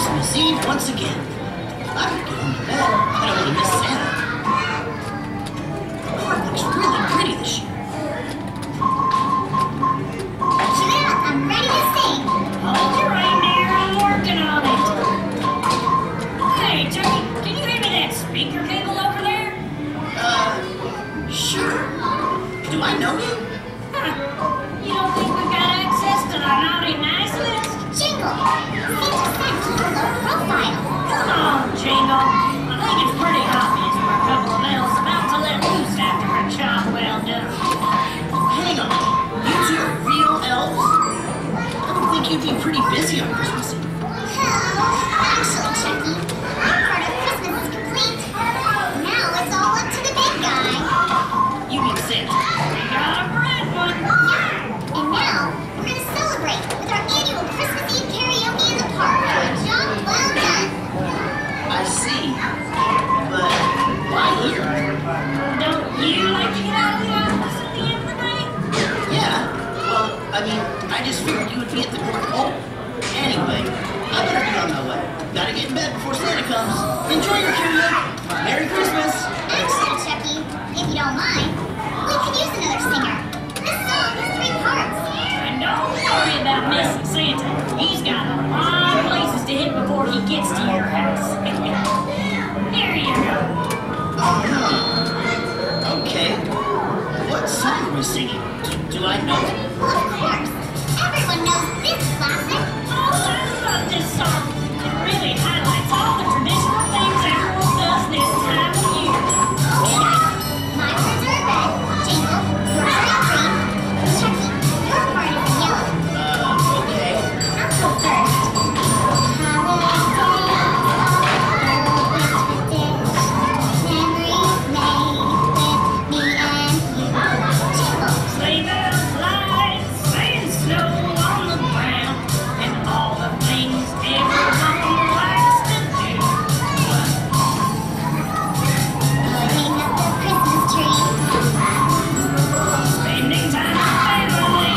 Christmas Eve once again. I could get home to bed. I don't want to miss Santa. The park looks really pretty this year. Jeanette, I'm ready to sing. Hold your reindeer, I'm working on it. Hey, Chucky, can you hand me that speaker cable over there? Sure. Do I know you? Huh. You don't think we've got access to the naughty nice list? Jingle, Santa sent you a low profile. Come on, Jingle. I think it's pretty obvious we're a couple of elves about to let loose after a job well done. Hang on. You two are real elves? I would think you'd be pretty busy on Christmas Eve. Actually, Chucky, our part of Christmas is complete. Now it's all up to the big guy. You mean Santa? We got a bread one. Yeah, and now we're going to celebrate with our annual Christmas Eve karaoke in the park for a job well done. I see. But why here? Don't you like to get out of the office at the end of the day? Yeah. Well, I mean, I just figured you would be at the North Pole. Anyway, I better be on my way. Gotta get in bed before Santa comes. Enjoy your karaoke. Merry Christmas. Actually, Chucky, if you don't mind, we could use another singer. This song has 3 parts. And don't worry about missing Santa. He's got a lot of places to hit before he gets to your house. Here you go. Okay. What song are we singing? Do I know it? Well, of course. Everyone knows this classic. Oh, I love this song. It really highlights all the traditional things everyone does this time of year. Okay, guys. My words are red. Jingle, yours are green. Chucky, your part is yellow. Okay. I'll go first. Sleigh bells fly, sleigh snow on the ground, and all the things everyone likes to do. Putting up the Christmas tree. Spending time with family.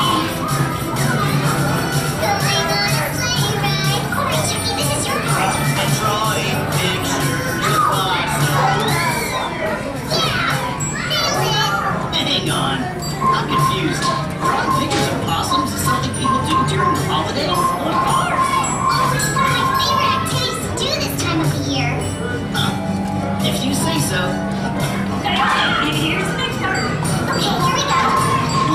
Going on a sleigh ride. Alright, Chucky, this is your part. Drawing pictures of blossoms. Yeah! Nailed it! Hang on. I'm confused. Drawing pictures of possums is something people do during the holidays? Of course. Oh, it's one of my favorite activities to do this time of the year. Huh. If you say so. Okay, here's the next part. Okay, here we go. We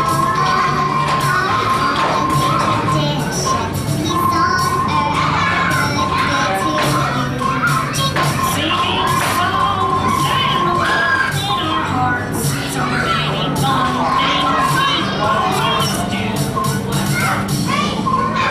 all traditions. Peace on earth. Good to you. Jingle. Singing songs and love in our hearts. So many fun things we always do.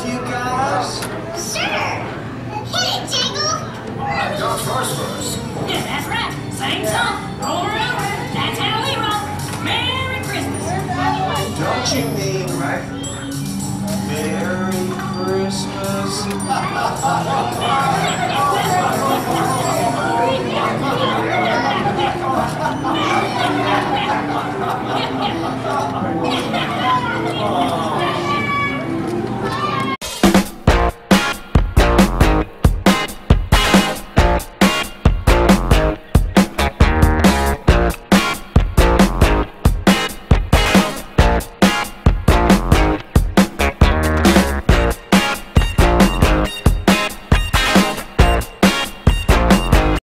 with you guys? Sure. Hit it, Jangle. I've got first. Yeah, that's right. Same song. Over and over. That's how we roll. Merry Christmas. Don't you mean Merry Christmas?